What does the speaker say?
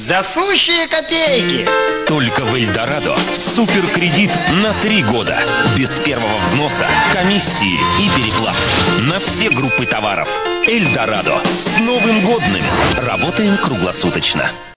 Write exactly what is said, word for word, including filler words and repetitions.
за сущие копейки. Только в Эльдорадо суперкредит на три года. Без первого взноса, комиссии и переплат. На все группы товаров. Эльдорадо. С Новым годным! Работаем круглосуточно.